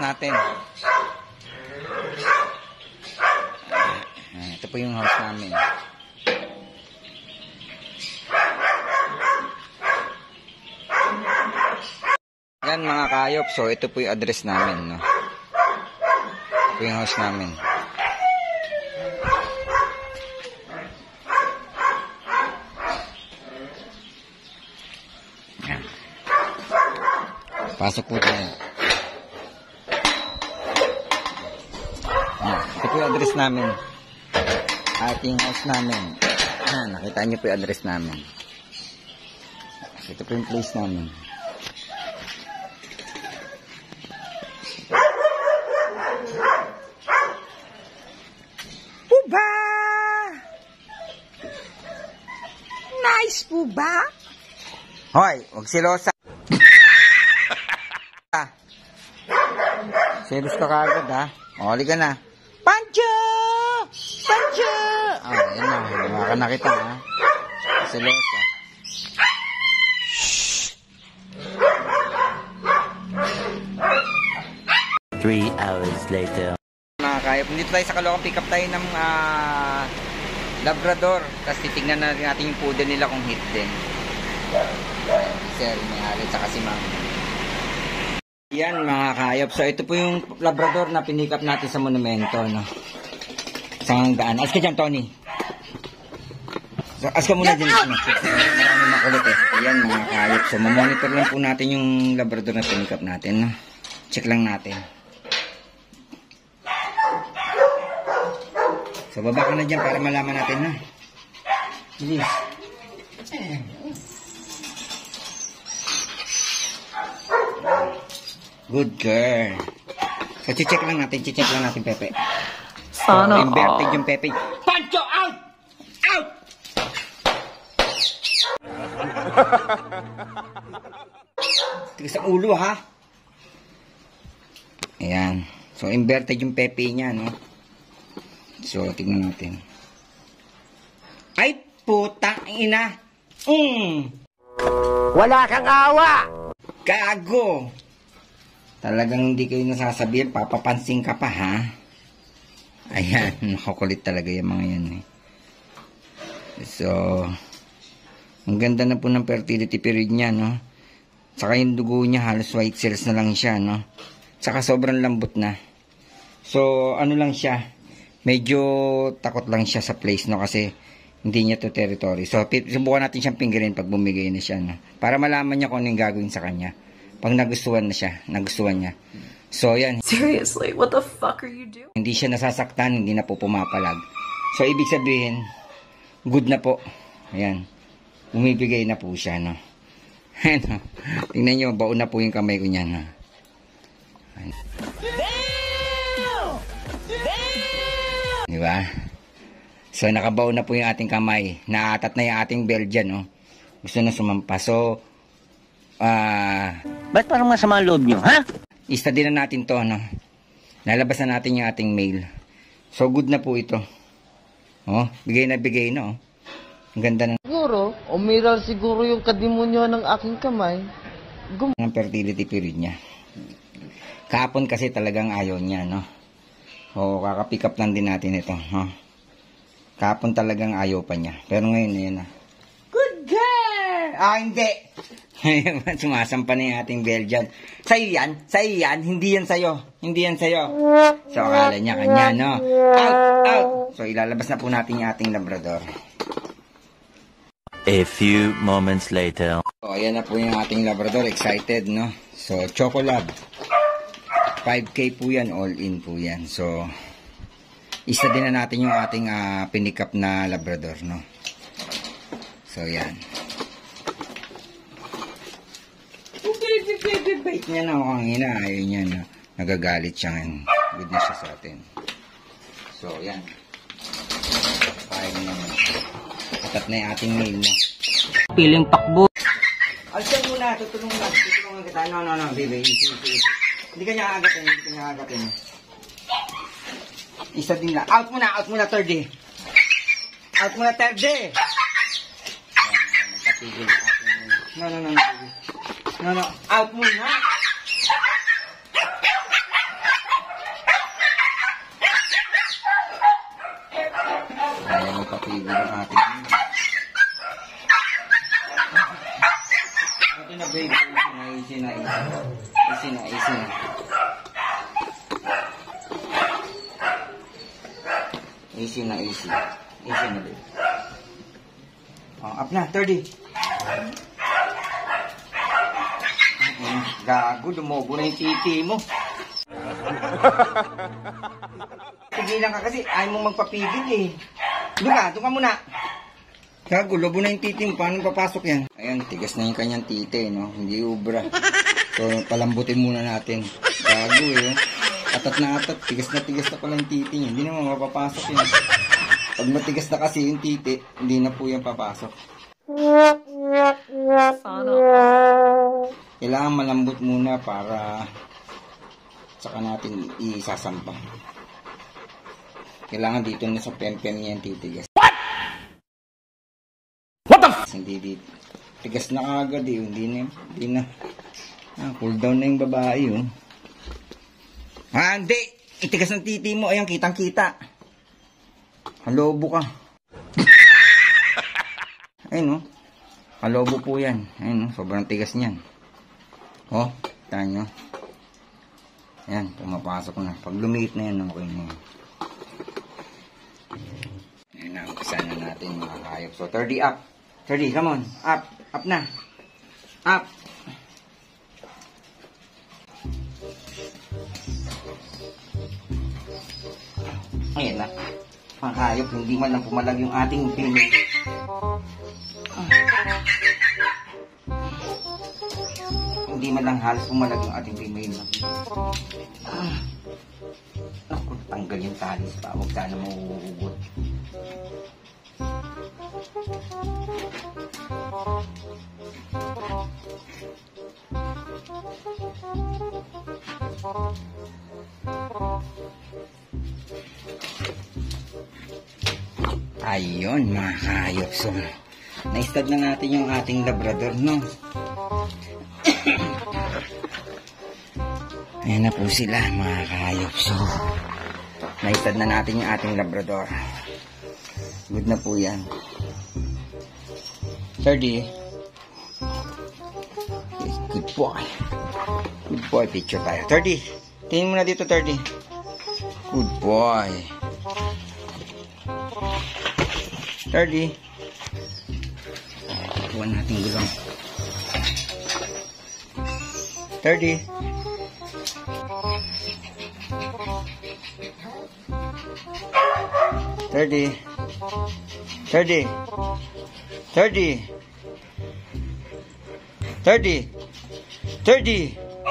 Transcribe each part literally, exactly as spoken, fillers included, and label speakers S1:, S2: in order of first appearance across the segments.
S1: natin. Ayan, ito po yung house namin. Yan mga kayop. So ito po yung address namin, no. Ito yung house namin. Yan. Pasok po tayo. Yan. Ito po yung address namin. Ating house namin. Yan. Nakita niyo po yung address namin. Ito po yung place namin.
S2: Ba? Nice po ba?
S1: Hoy, huwag silosa. Serious ka kagad, ha? O, hali ka na. Pancho! Pancho! Ah, yan na. Huwag ka na kita, ha? Silosa.
S3: Three hours later.
S1: Mga kayop, dito tayo sa Caloocan, pick up tayo ng uh, Labrador. Tapos titignan na natin yung poodle nila kung hit din. Ayan, sir, may halit sa kasi ma'am. Yan mga kayop. So ito po yung Labrador na pinick up natin sa monumento, no? Sa hanggaan. As ka dyan, Tony. So, as ka muna dyan. Ano? Marami makulit eh. Ayan mga kayop. So mamonitor lang po natin yung Labrador na pinick up natin, no? Check lang natin. So, baba ka na dyan para malaman natin, na. Bilis. Good girl. So, check lang natin. Check lang natin, Pepe.
S2: Sana
S1: so, inverted yung Pepe. Pancho, out! Out! Tigas sa ulo, ha? Ayan. So, inverted yung Pepe niya, no? So, tignan natin. Ay, putang ina. Mm.
S3: Wala kang awa!
S1: Gago. Talagang hindi kayo nasasabihin. Papapansin ka pa, ha? Ayan. Nakukulit talaga yung mga yan, eh. So, ang ganda na po ng fertility period niya, no? Saka yung dugo niya, halos white cells na lang siya, no? Saka sobrang lambot na. So, ano lang siya? Medyo takot lang siya sa place, no? Kasi hindi niya to territory. So, subukan natin siyang pinggirin pag bumigay na siya, no? Para malaman niya kung ano yung gagawin sa kanya. Pag nagustuhan na siya, nagustuhan niya. So, yan.
S2: Seriously, what the fuck are you doing?
S1: Hindi siya nasasaktan, hindi na po pumapalag. So, ibig sabihin, good na po. Ayan. Bumibigay na po siya, no? Ayan, no? Tingnan niyo, baon na po yung kamay ko niyan, no? Ayan. Diba? So, nakabaon na po yung ating kamay. Naatat na yung ating Belgian, no? Gusto na sumampa. So, ah... Uh,
S3: ba't parang masama loob nyo, ha?
S1: I-study na natin to, no? Lalabas na natin yung ating mail. So, good na po ito. Oh, bigay na bigay na, oh. Ang ganda na.
S4: Siguro, umiral siguro yung kadimonyo ng aking kamay. Gum
S1: ang fertility period niya. Kahapon kasi talagang ayaw niya, no? O, kaka-pick up lang din natin ito, no? Kahapon talagang ayaw pa niya. Pero ngayon, ayan na. Good girl! Ah, hindi! Sumasampa na yung ating Belgian. Sa'yo yan? Sa'yo yan? Hindi yan sa'yo. Hindi yan sa'yo. So, akala niya kanya, no? Out! Out! So, ilalabas na po natin yung ating Labrador.
S3: A few moments later.
S1: So, ayan na po yung ating Labrador. Excited, no? So, Chocolab. five K po yan. All in po yan. So, isa din na natin yung ating uh, pinikap na Labrador, no? So, yan. Bait niya na ako. Ang ina. Ayaw niya na. Nagagalit siya ngayon. Good na siya sa atin. So, yan. Kaya naman. Katat na yung ating mail, no?
S3: Piling takbo.
S1: Alsan muna. Tutulungan na. Tutulungan kita. No, no, no. Baby. Easy, easy, easy. Hindi ka niya agatin. Hindi ka niya agatin. Isa din na. Out muna. Out muna, third day. Out muna, third day. Nagpatigil sa atin. No, no, no, no. No, no. Out muna. mapapili ng ating. Ito na baby, easy na, easy na, easy na, easy na. Easy na, easy. Easy na baby. Oh, up na, thirty. Uh, gago, lumobo na yung titi mo. Tigilan ka kasi, ayaw mong magpapigil eh. Doon ka, doon ka muna. Gago, lobo na yung titi mo. Paano papasok yan? Ayan, tigas na yung kanyang titi, no? Hindi ubra. So, palambutin muna natin. Gago eh. Atat na atat. Tigas na tigas na pala yung titi niya. Hindi naman mapapasok yan. Pag matigas na kasi yung titi, hindi na po yan papasok.
S2: Sana.
S1: Kailangan malambot muna para saka natin isasampa. Kailangan dito na sa pempem niya yung titigas. What? What the f***? Hindi dito. Tigas na agad eh. Hindi na. Hindi na. Ah, cool down na yung babae oh. Ah, hindi. Itigas ng titi mo. Ayan, kitang kita. Halobo ka. Ayun oh. Halobo po yan. Ayun oh. Sobrang tigas niyan. Oh, tahan nyo. Ayan, pumapasok na. Pag lumiit na yan, okay na yan. Ayan na, umpisa na natin mga hayop. So, thirty up. thirty, come on. Up. Up na. Up. Ayan na. Mga hayop, hindi man lang pumalag yung ating pinig. Hindi man lang halos pumalag yung ating female. Ah. Naku, tanggal yung talis pa. Huwag sana mauugot. Ayun, mga hayop. So, na-stud na natin yung ating Labrador, no? Ayan na po sila, mga kahayop. So, naitad na natin yung ating Labrador. Good na po yan. thirty. Good boy. Good boy, picture tayo. thirty. Tingin mo na dito, thirty. Good boy. thirty. Kuha natin gulong. thirty. thirty. thirty. thirty. thirty. thirty.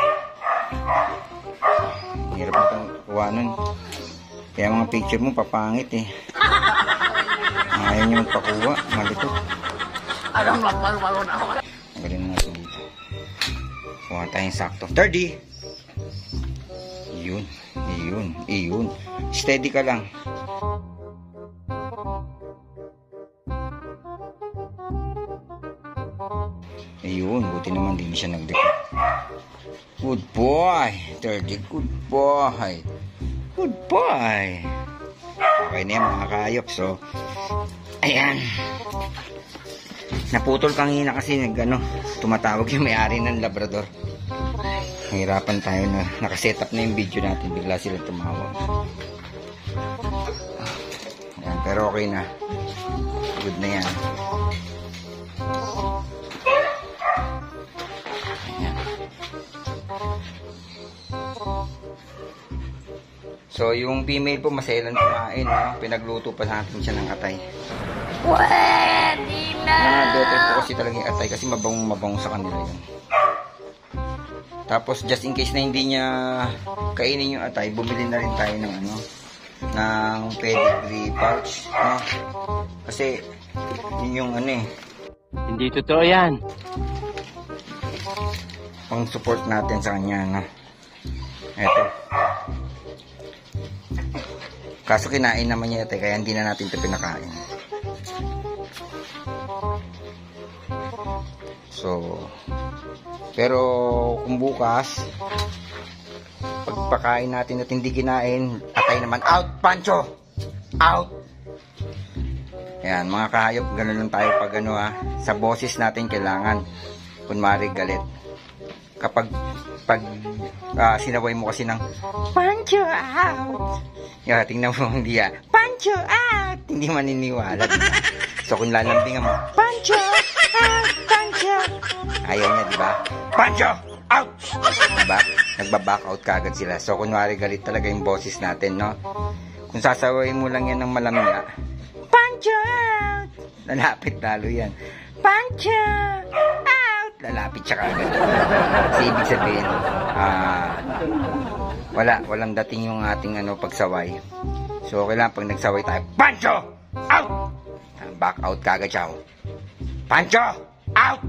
S1: Hirap itong kuwanan. Kaya mga picture mo papangit eh. Ayaw nyo magpakuha. Malito.
S2: Alam lang, malo-malo na ako.
S1: Magaling na natin dito. Kuha tayong sakto. thirty. Iyon. Iyon. Iyon. Steady ka lang. Ayun, buti naman din siya nag-decode. Good boy. thirty. Good boy. Good boy. Okay na yan mga kayop. So, ayan. Naputol kanina kasi nag, ano, tumatawag yung may-ari ng Labrador. Nahirapan tayo na nakasetup na yung video natin. Bigla sila tumawag. Ayan, pero okay na. Good na yan. So, yung female po, maselan kumain, no? Pinagluto pa natin siya ng atay.
S2: Pwede na!
S1: Mga better po kasi talaga yung atay kasi mabangong mabangong sa kanila yun. Tapos, just in case na hindi niya kainin yung atay, bumili na rin tayo ng ano, ng pedigree pouch, no? Kasi, yun yung ano eh.
S3: Hindi totoo yan.
S1: Pang support natin sa kanya, no? Eto. Kaso kinain naman niya ito, kaya hindi na natin ito pinakain. So, pero kung bukas, pagpakain natin at hindi kinain, atay naman. Out, Pancho! Out! Ayan, mga kahayop, gano'n lang tayo pag ano ha. Sa boses natin kailangan, kunwari galit. Kapag, pag uh, sinaway mo kasi ng, Pancho out! Yan, tingnan mo hindi ah, Pancho out! Hindi maniniwala, diba? So, kung lalambingan mo, Pancho out! Pancho! Ayaw niya, diba? Pancho out! Diba? Nagbaback out kagad sila. So, kunwari galit talaga yung boses natin, no? Kung sasawayin mo lang yan ng malamya, Pancho out! Lalapit lalo yan. Pancho out! Lalapit siya kagad. Kasi ibig sabihin, ah, wala, walang dating yung ating ano, pagsaway. So, kailangan pag nagsaway tayo, Pancho out! Back out kagad siya. Pancho out!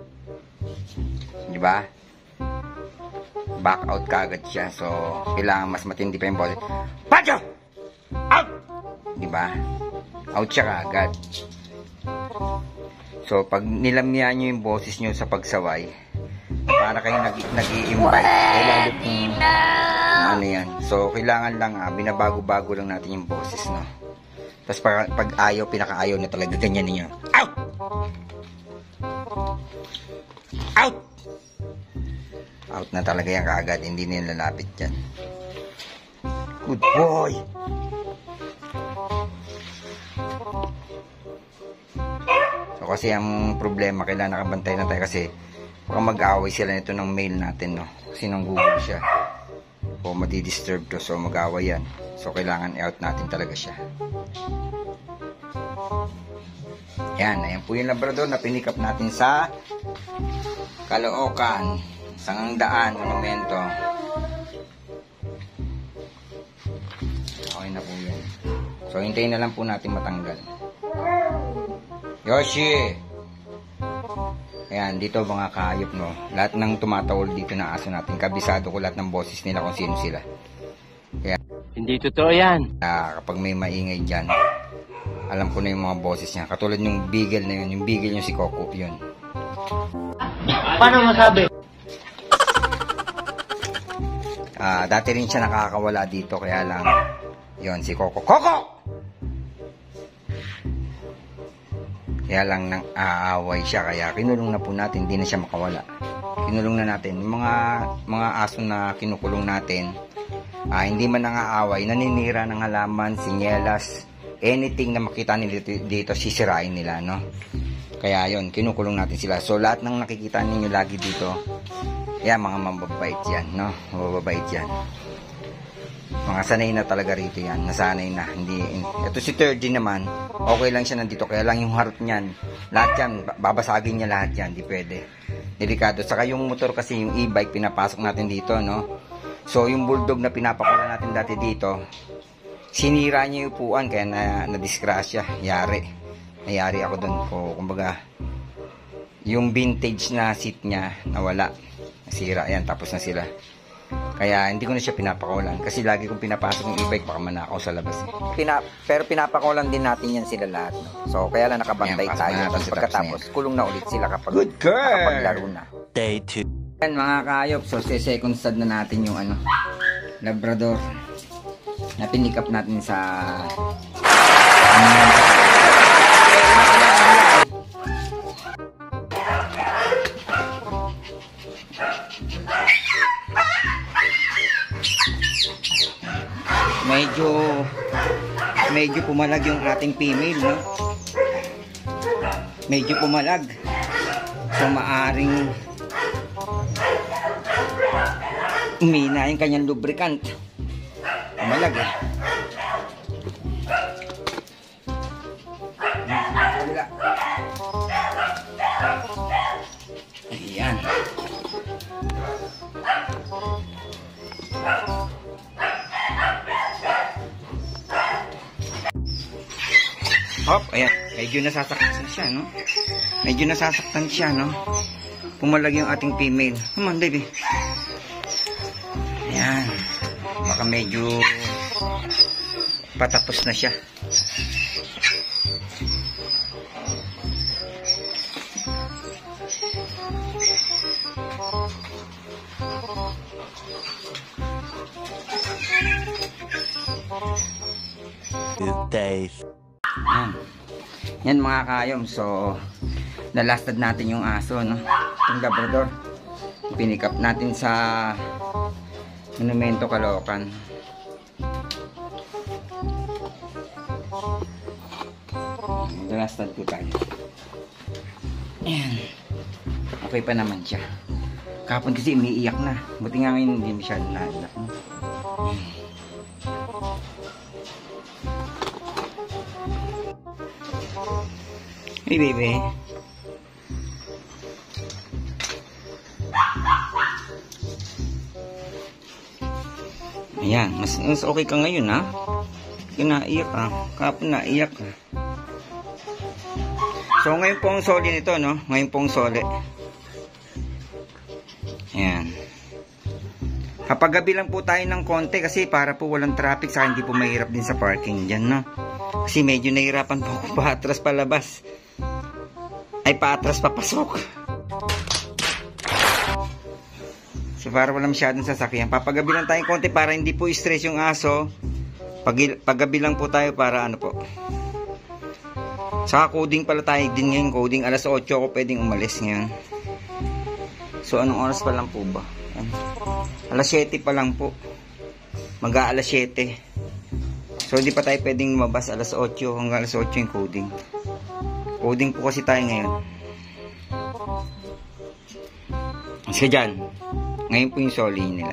S1: Diba? Back out kagad siya. So, kailangan mas matindi pa yung boses. Pancho out! Diba? Out siya kagad. So, pag nilamya nyo yung boses nyo sa pagsaway, para kayong nag-i-invite. Eh, lalo kung ano yan. So, kailangan lang, ah, binabago-bago lang natin yung boses, no? Tapos, pag, pag ayaw, pinaka-ayaw na talaga, ganyan ninyo. Out! Out! Out na talaga yan kaagad. Hindi na lalapit yan. Good boy! So, kasi ang problema, kailangan nakabantay na tayo kasi baka mag-away sila nito ng mail natin, no? Kasi nang Google siya. O madidisturb to, so mag-away yan. So, kailangan i-out natin talaga siya. Yan, ayan po yung Labrador na pinikap natin sa Caloocan, Sangandaan, Monumento. Okay na po yan. So, hintayin na lang po natin matanggal. Yoshi! Ayan, dito mga kahayop, no? Lahat ng tumatawol dito na aso natin, kabisado ko lahat ng boses nila kung sino sila. Kaya,
S3: Hindi totoo yan.
S1: uh, kapag may maingay dyan, alam ko na yung mga boses niya. Katulad yung beagle na yun, yung beagle yung si Coco, yun.
S4: Paano masabi?
S1: Ah, dati rin siya nakakawala dito, kaya lang, yun, si Coco. Coco! Kaya lang nang aaway siya, kaya kinulong na po natin, hindi na siya makawala. Kinulong na natin. Yung mga, mga aso na kinukulong natin, ah, hindi man nangaaway, naninira ng halaman, sinyelas, anything na makita nila dito, dito sisirain nila, no? Kaya yon, kinukulong natin sila. So, lahat ng nakikita ninyo lagi dito, yan, mga mababait yan, no? Mababait yan. Mga sanay na talaga rito yan. Nasanay na. Hindi, ito si thirty naman, okay lang siya nandito. Kaya lang yung harot niyan, lahat yan, babasagin niya lahat yan. Di pwede. Delikado. Saka yung motor kasi, yung e-bike, pinapasok natin dito, no? So, yung bulldog na pinapakula natin dati dito, sinira niya yung upuan, kaya na, na-disgrasya. Yari. Nayari ako doon ko. Kumbaga, yung vintage na seat niya, nawala. Nasira. Yan, tapos na sila. Kaya hindi ko na siya pinapakawalan. Kasi lagi kong pinapasok yung e-bike, baka manakaw sa labas. Eh. Pina, pero pinapakawalan din natin yan sila lahat. No? So, kaya lang nakabantay Ayan, tayo. Tapos pagkatapos, kulong na ulit sila kapag Good girl! Nakapaglaro na. Day two. Yan mga kayop. So, sa second stud na natin yung ano, Labrador. Na pinikap natin sa... medyo medyo pumalag yung ating female, no? Medyo pumalag, so maaring umina yung kanyang lubricant. Pumalag eh. Ayan. Hop, ayan. Medyo nasasaktan siya, no? Medyo nasasaktan siya, no? Pumalag yung ating female. Come on, baby. Ayan. Baka medyo patapos na siya.
S5: Two days.
S1: Ayan. Yan mga kayom. So, nalastad natin yung aso, no? Yung Labrador. Pinick up natin sa Monumento, Caloocan. Nalastad po tayo. Ayan. Okay pa naman siya. Kapon kasi umiiyak na. Buti nga ngayon hindi masyadong naiyak. No? Hey baby. Ayan, mas, mas okay ka ngayon ha. Kinaiyak ha. Kapon naiyak ha. So ngayon pong soli nito, no? Ngayon pong soli. Ayan. Kapag gabi lang po tayo ng konti kasi para po walang traffic sa hindi po mahirap din sa parking dyan, no? Kasi medyo nahirapan po ako paatras palabas. Ay, paatras papasok. So para wala masyadong sasakyan. Papagabi lang tayong konti para hindi po stress yung aso. Pag, paggabi lang po tayo para ano po. Saka coding pala tayo din ngayon. Coding alas otso ako pwedeng umalis ngayon. So anong oras pa lang po ba? alas siyete pa lang po. Mag-a alas siyete. So hindi pa tayo pwedeng lumabas alas otso hanggang alas otso yung coding. Coding po kasi tayo ngayon. Kasi dyan, ngayon po yung soli nila.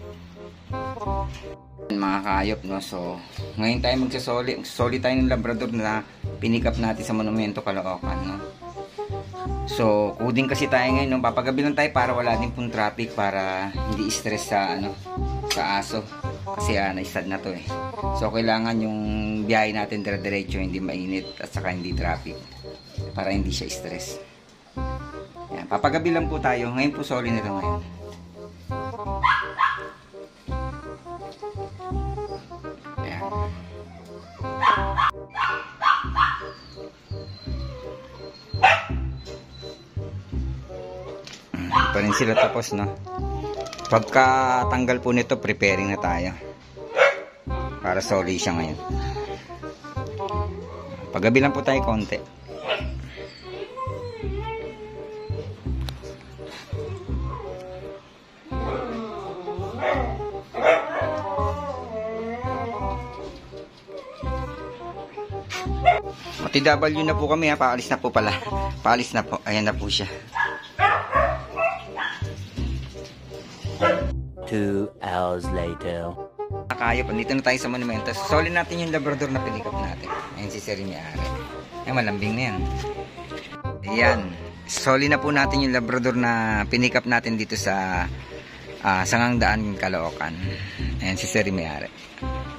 S1: Mga kaayop, no? So, ngayon tayo magsasoli. Magsasoli tayo ng Labrador na pinick up natin sa Monumento, Caloocan, no? So, coding kasi tayo ngayon, no? Papagabi lang tayo para wala din pong traffic, para hindi stress sa, ano, sa aso. Kasi, ah, na-start na to, eh. So, kailangan yung biyahe natin dire-diretso, hindi mainit, at saka hindi traffic. Para hindi siya stress. Yan, papagabi lang po tayo. Ngayon po, soli nito ngayon. Yan. Hmm, pa rin sila tapos, no? Pagka tanggal po nito, preparing na tayo. Para soli siya ngayon. Paggabi lang po tayo konti. T W na po kami ha, paalis na po pala. Paalis na po, ayan na po siya.
S3: Two hours later.
S1: Nakayop, andito na tayo sa Monumento. Soli natin yung Labrador na pinick up natin. Ayan si Sir Miare. Ayan, malambing na yan. Ayan, soli na po natin yung Labrador na pinick up natin dito sa uh, Sangangdaan, Caloocan. Ayan si Sir Miare.